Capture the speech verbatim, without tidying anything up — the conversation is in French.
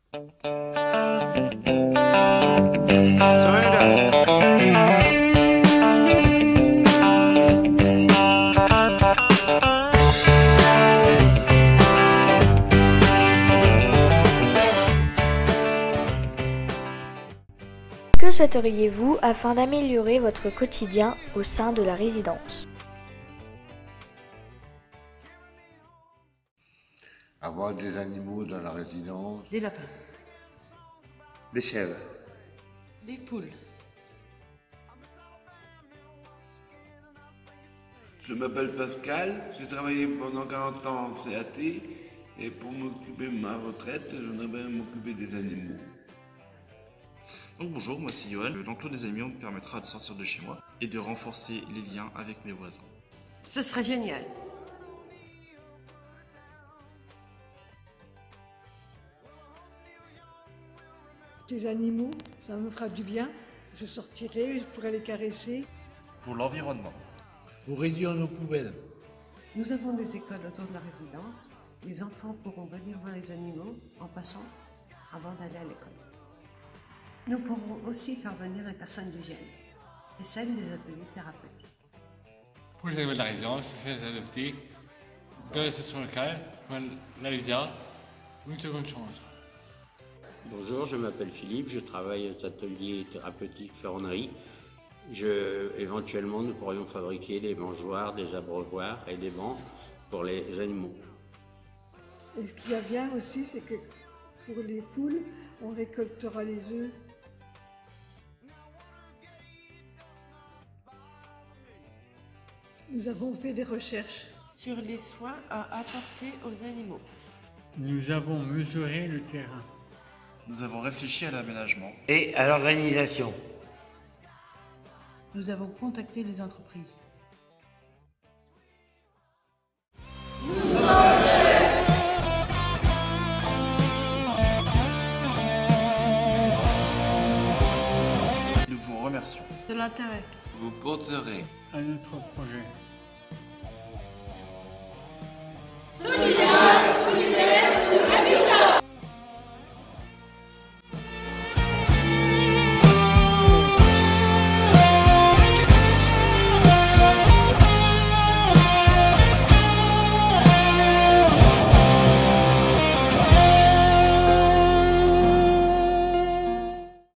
Que souhaiteriez-vous afin d'améliorer votre quotidien au sein de la résidence? Avoir des animaux dans la résidence. Des lapins. Des chèvres. Des poules. Je m'appelle Pascal, j'ai travaillé pendant quarante ans en C A T et pour m'occuper de ma retraite, j'aimerais bien m'occuper des animaux. Donc bonjour, moi c'est Johan. L'enclos des animaux me permettra de sortir de chez moi et de renforcer les liens avec mes voisins. Ce serait génial. Des animaux, ça me fera du bien. Je sortirai, je pourrai les caresser. Pour l'environnement. Pour réduire nos poubelles. Nous avons des écoles autour de la résidence. Les enfants pourront venir voir les animaux en passant avant d'aller à l'école. Nous pourrons aussi faire venir les personnes d'hygiène et celles des ateliers thérapeutiques. Pour les animaux de la résidence, c'est les adopter dans les stations locales, comme la Lydia ou une seconde chance. Bonjour, je m'appelle Philippe, je travaille aux ateliers thérapeutiques ferronnerie. Je, éventuellement, nous pourrions fabriquer des mangeoires, des abreuvoirs et des bancs pour les animaux. Et ce qu'il y a bien aussi, c'est que pour les poules, on récoltera les œufs. Nous avons fait des recherches Sur les soins à apporter aux animaux. Nous avons mesuré le terrain. Nous avons réfléchi à l'aménagement. Et à l'organisation. Nous avons contacté les entreprises. Nous vous remercions. De l'intérêt. Vous porterez À notre projet.